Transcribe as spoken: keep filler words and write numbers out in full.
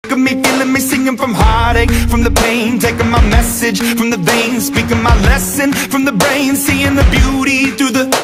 of me feeling me singing from heartache, from the pain, taking my message from the veins, speaking my lesson from the brain, seeing the beauty through the